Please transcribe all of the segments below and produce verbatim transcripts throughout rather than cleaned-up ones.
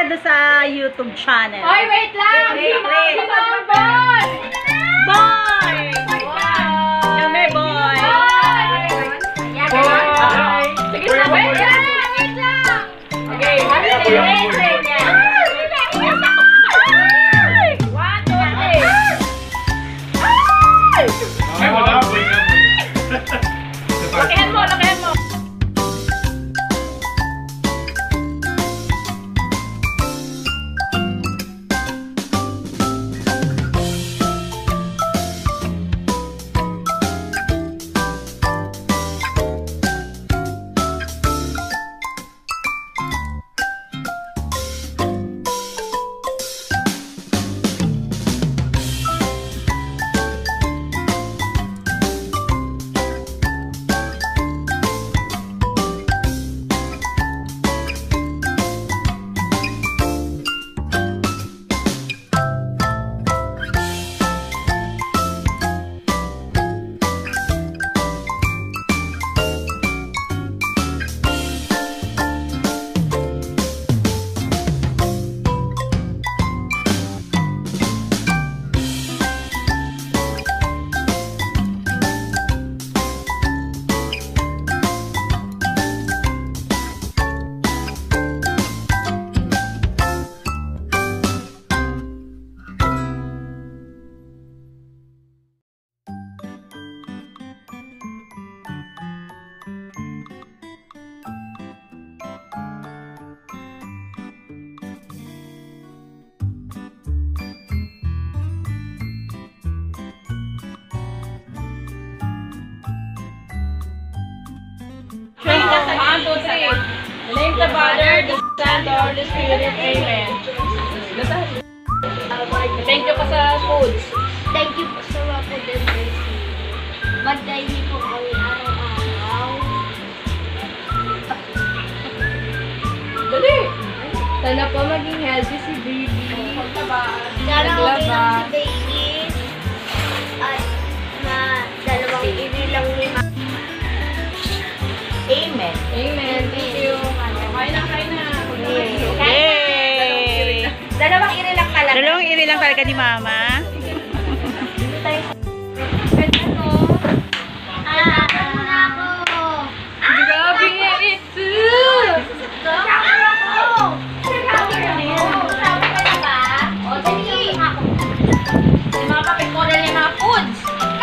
Dead sa YouTube channel. Hoy, wait lang! Wait, wait. Boy! Boy! Kami, boy! Boy! Sige, wait lang! Wait lang! Okay, happy birthday niya! One, two, three! Ay, wala. Lakihan mo, lakihan mo! One, two, three. Name the Father, the Son, the Holy Spirit. Amen. Thank you po sa foods. Thank you po sa mga food and mercy. Magdahi po kami araw-araw. Dali! Sana po maging healthy si baby. Sana okay lang si baby. At na dalawang iri lang ni Ma. Amen. Amen. Thank you. Kain na, kain na. Yay! Dalawang iri lang talaga. Dalawang iri lang talaga ni Mama. Ah, muna ako. Grabe nga ito! Sabi ako. Sabi ako. Sabi ka na ba? O, dali. Yung mga kapit ko rin yung mga foods.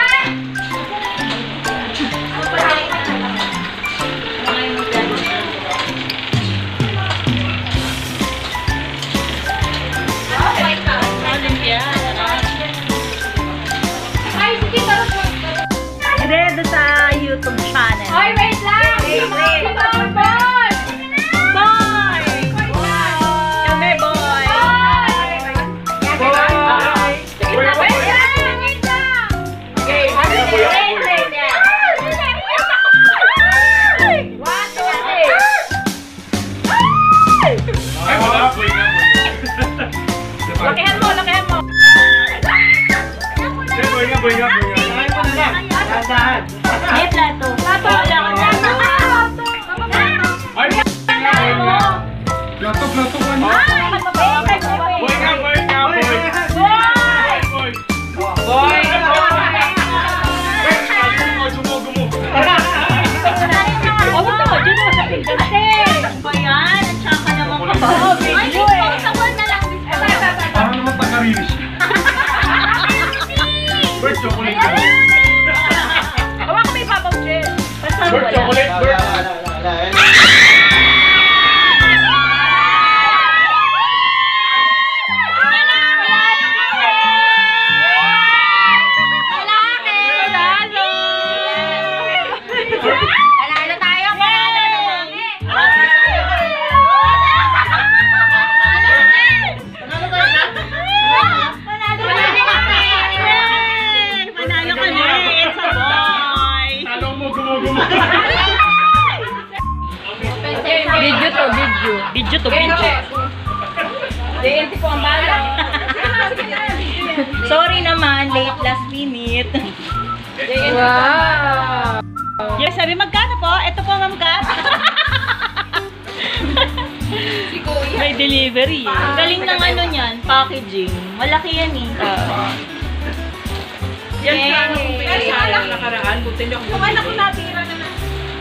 Dead sa YouTube channel. Hoy, wait lang! Wait, wait. Boy! Boy! Kami, boy! Boy! Sige na, wait lang! Wait lang! Okay, happy birthday niya! One, two, three! Ay, wala. Lakihan mo, lakihan mo! Boy nga, boy nga, boy nga. May plato. Plato! Plato! Ay, boy nga. Plato, plato ka na. Boy nga, boy nga, boy. Boy! Boy. Boy! Boy, gumo, gumo, gumo. Oh, ito, dyan mo sa pindante. Ba yan? At saka naman ka. Oh, video eh. Parang naman tagarinis. Boy, chocolate ka. Hawa ko may papaw, Jen. Boy, chocolate, boy. Panalo tayo! Panalo ka na. It's a boy. Talo mo, gumo, gumo. Video to, video. Video to video. D N T po ang bala. Sorry naman, late last minute. Wow! Yung sabi, magkano po? Ito po, Ma'am Kat. Si Kuya. May delivery. eh. Ang galing ng ano niyan, packaging. Malaki yan eh. Yan siya Yay! ang pinasala nakaraan. Buti niyo kung anak ko natira na na.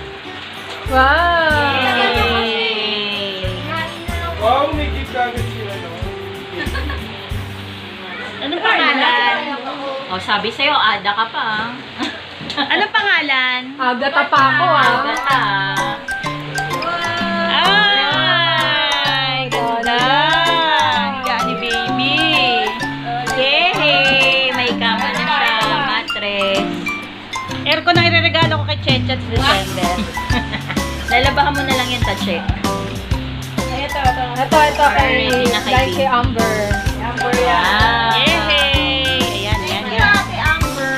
Wow! Wow, may gift agad sila, no? Anong pangalan? Oh, sabi sa'yo, Ada ka pa. Anong pangalan? Agata pa ako ah. Agata. Ay, ganda. Higa ni baby. Yay! May kama na siya. Mattress. Aircon ang ireregalo ko kay Checha sa December. Lalabahan mo na lang yung tache. Ito, ito. Ito, ito. Kay, Ready na kay kay, Baby. kay Amber. Amber yan. Wow. Yay! Ayan, ayan, ayan. Ate Amber.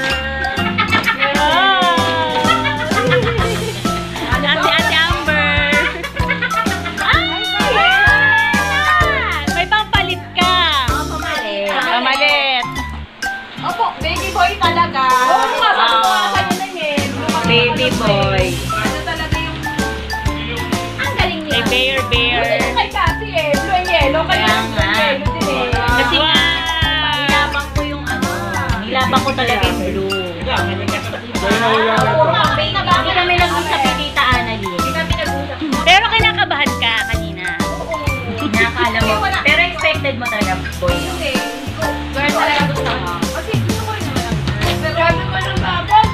Ate, Ate Amber. Ay! Ayan! May pampalit ka. Pamalit. Pamalit. Opo, baby boy talaga. Oo nga, sabi ko nga sa'yo na yun. Baby boy. Ano talaga yung... Ang galing May niya. bear, bear. Kasi kay Cassie eh. Blue and yellow. Kaya Kaya blue nga. and yellow din eh. Kasi nga, nilabang ko yung ano, nilabang ko talaga yung blue. Dahil nawala na ito. Hindi kami nag-usap ni Tita Annalyn. Pero kinakabahan ka kanina. Nakakala mo. Pero expected mo talaga, boy. Hindi. Girl talaga gusto mo. Kasi gusto ko rin naman. Pero grabe ko ng babag.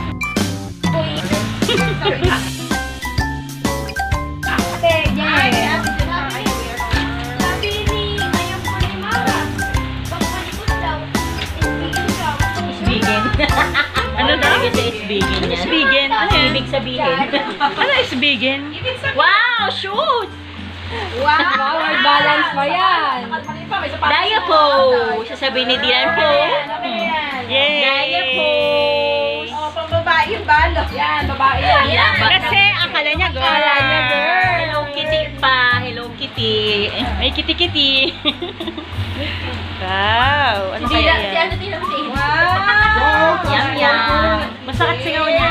Ate, yan. Sabi ni, ayaw ko ni Mara. Pagpalikot daw. Isbigin daw. Isbigin. Ano daw? Kasi isbigin yan. Isbigin? Ano yung ibig sabihin? Ano isbigin? Wow! Shoes! Wow, word balance pa yan. Daya po! Sasabihin ni Dian po. Yay! Daya po! Oh, pang babae yung balo. Yan, babae yan. Yan. Kasi akala niya girl. Akala niya girl. Hello Kitty pa. Hello Kitty. May Kitty Kitty. Wow! Ano kaya yan? Wow. Yum yum. Masakit singaw niya.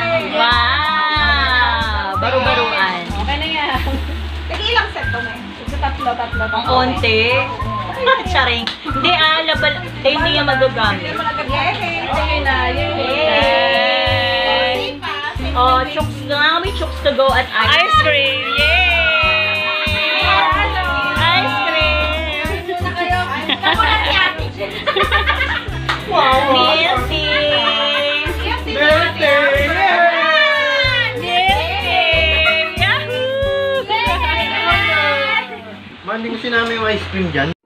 Wow! Baru-baruan. Okay na yan. Sige, ilang set to, may? Sige, tatlo, tatlo. Ang konti. Charing. Hindi ah, labal. Eh, hindi niya magagamit. Yay! Sige na, yay! Yay! Oh, chooks na. May chooks to go at ice cream. Yay! Ice cream! Na kayo. Wow! Milky! Birthday! Yay! Yahoo! Ma, hindi mo sinama yung ice cream dyan?